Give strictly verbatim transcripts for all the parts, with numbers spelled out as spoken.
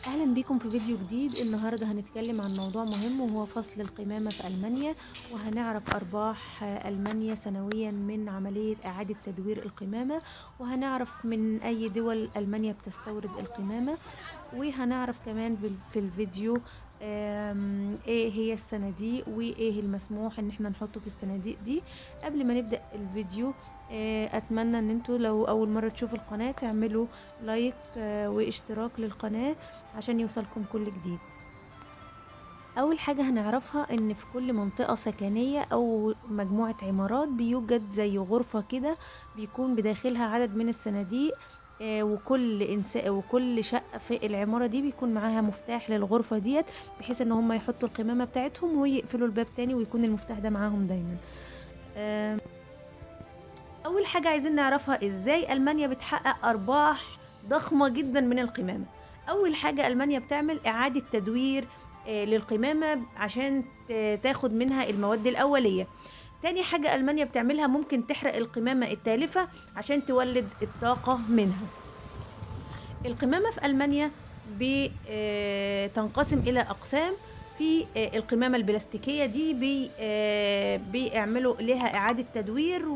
أهلا بيكم في فيديو جديد. النهاردة هنتكلم عن موضوع مهم وهو فصل القمامة في ألمانيا، وهنعرف أرباح ألمانيا سنويا من عملية إعادة تدوير القمامة، وهنعرف من أي دول ألمانيا بتستورد القمامة، وهنعرف كمان في في الفيديو آم، ايه هي الصناديق وايه المسموح ان احنا نحطه في الصناديق دي. قبل ما نبدأ الفيديو آه، اتمنى ان انتوا لو اول مرة تشوفوا القناة تعملوا لايك آه، واشتراك للقناة عشان يوصلكم كل جديد. أول حاجة هنعرفها إن في كل منطقة سكنية أو مجموعة عمارات بيوجد زي غرفة كده بيكون بداخلها عدد من الصناديق. آه، وكل إنسان وكل شقة في العمارة دي بيكون معاها مفتاح للغرفة ديت، بحيث إن هم يحطوا القمامة بتاعتهم ويقفلوا الباب تاني ويكون المفتاح ده معاهم دايما. آم، أول حاجة عايزين نعرفها إزاي ألمانيا بتحقق أرباح ضخمة جدا من القمامة. أول حاجة ألمانيا بتعمل إعادة تدوير آه، للقمامة عشان ت- تاخد منها المواد الأولية. تاني حاجة ألمانيا بتعملها ممكن تحرق القمامة التالفة عشان تولد الطاقة منها. القمامة في ألمانيا بتنقسم إلى أقسام. في آه، القمامة البلاستيكية دي بي آه، بيعملوا لها إعادة تدوير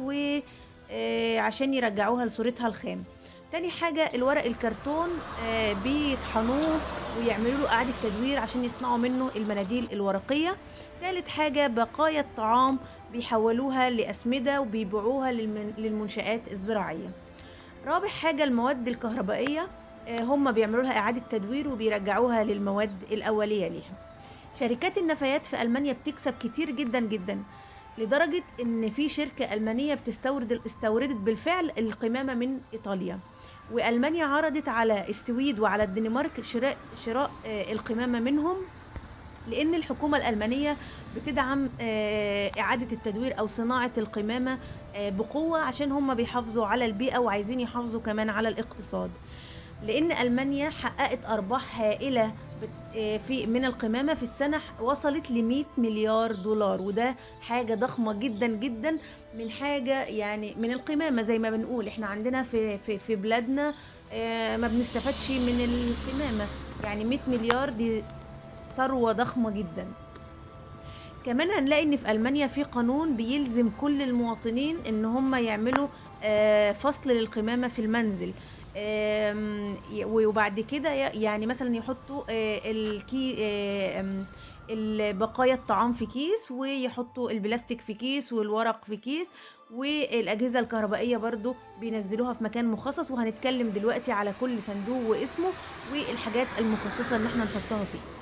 وعشان يرجعوها لصورتها الخام. تاني حاجة الورق الكرتون آه، بيطحنوه ويعملوا له إعادة تدوير عشان يصنعوا منه المناديل الورقية. تالت حاجة بقايا الطعام بيحولوها لأسمدة وبيبيعوها للمن- للمنشآت الزراعية. رابع حاجة المواد الكهربائية آه، هم بيعملوا لها إعادة تدوير وبيرجعوها للمواد الأولية ليها. شركات النفايات في ألمانيا بتكسب كتير جدا جدا، لدرجة إن في شركة ألمانية بتستورد استوردت بالفعل القمامة من إيطاليا، وألمانيا عرضت على السويد وعلى الدنمارك شراء شراء آه، القمامة منهم، لأن الحكومة الألمانية بتدعم آه، إعادة التدوير أو صناعة القمامة آه، بقوة، عشان هم بيحافظوا على البيئة وعايزين يحافظوا كمان على الاقتصاد. لأن ألمانيا حققت أرباح هائلة بت- آه، في من القمامة في السنة ح- وصلت ل مئة مليار دولار، وده حاجة ضخمة جدا جدا. من حاجة يعني من القمامة زي ما بنقول احنا عندنا في في في بلادنا آه، ما بنستفادش من القمامة. يعني مئة مليار دي ثروة ضخمة جدا. كمان هنلاقي ان في ألمانيا في قانون بيلزم كل المواطنين ان هم يعملوا آه، فصل للقمامة في المنزل. آم، ي- وبعد كده ي- يعني مثلا يحطوا آه، الكي آه، آم، البقايا الطعام في كيس، ويحطوا البلاستيك في كيس والورق في كيس، والأجهزة الكهربائية برضو بينزلوها في مكان مخصص. وهنتكلم دلوقتي على كل صندوق واسمه والحاجات المخصصة ان احنا نحطها فيه.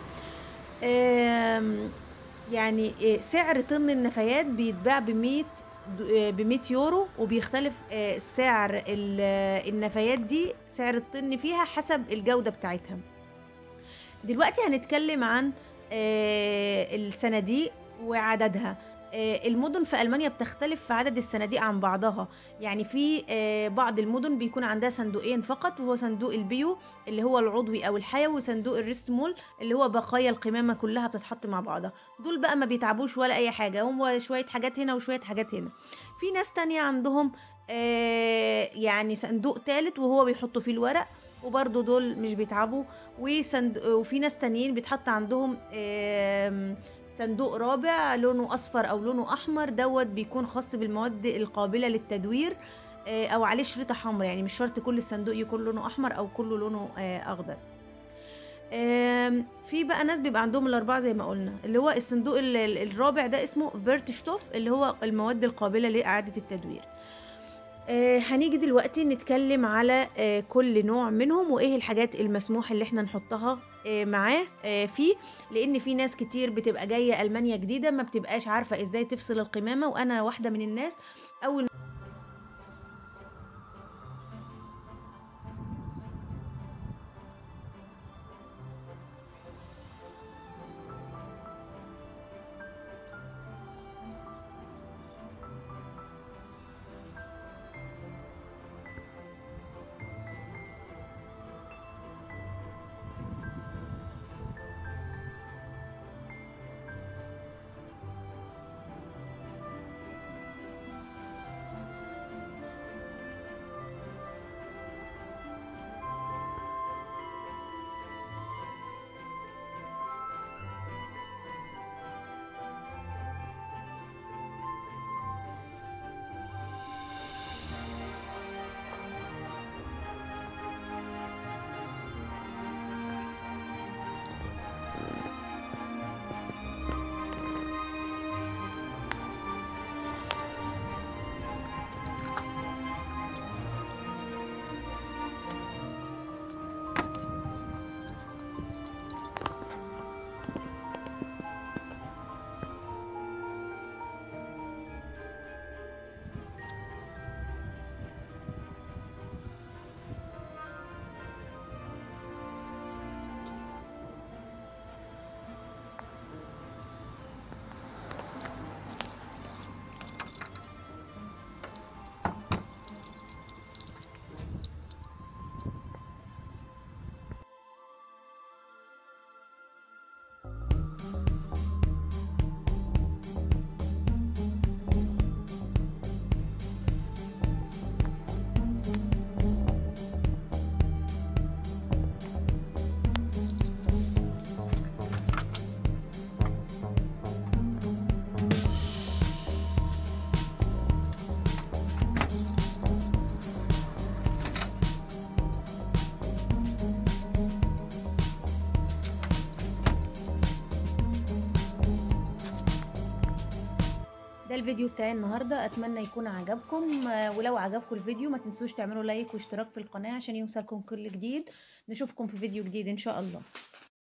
آمم، يعني آآ سعر طِن النفايات بيتباع بمية د آآ بمية يورو، وبيختلف آآ سعر ال النفايات دي، سعر الطِن فيها حسب الجودة بتاعتها. دلوقتي هنتكلم عن آآ الصناديق وعددها. آآ المُدن في ألمانيا بتختلف في عدد الصناديق عن بعضها. يعني في آآ بعض المُدن بيكون عندها صندوقين فقط، وهو صندوق البيو اللي هو العضوي أو الحيوي، وصندوق الريستمول اللي هو بقايا القمامة كلّها بتتحط مع بعضها. دول بقى ما بيتعبوش ولا أي حاجة، هو شوية حاجات هنا وشوية حاجات هنا. في ناس تانية عندهم آآ يعني صندوق تالت وهو بيحطّوا فيه الورق، وبرضه دول مش بيتعبوا. وصند وفي ناس تانيين بيتحط عندهم آمم، صندوق رابع لونه أصفر أو لونه أحمر، دوّة بيكون خاص بالمواد القابلة للتدوير آآ، أو عليه شريطة حمرا، يعني مش شرط كل الصندوق يكون لونه أحمر أو كلّه لونه آآ، أخضر. آمم، في بقى ناس بيبقى عندهم الأربعة زي ما قُلنا، اللي هو الصندوق ال ال الرابع ده اسمه Wertstoff اللي هو المواد القابلة لإعادة التدوير. آآ هنيجي دلوقتي نتكلم على آآ كل نوع منهم، وإيه الحاجات المسموح اللي إحنا نحطها آآ معاه آآ فيه. لإن في ناس كتير بتبقى جاية ألمانيا جديدة ما بتبقاش عارفة إزاي تفصل القمامة، وأنا واحدة من الناس. أول ده الفيديو بتاعي النهارده، اتمنى يكون عجبكم. آه، ولو عجبكم الفيديو ما تنسوش تعملوا لايك واشتراك في القناه عشان يوصلكم كل جديد. نشوفكم في فيديو جديد ان شاء الله.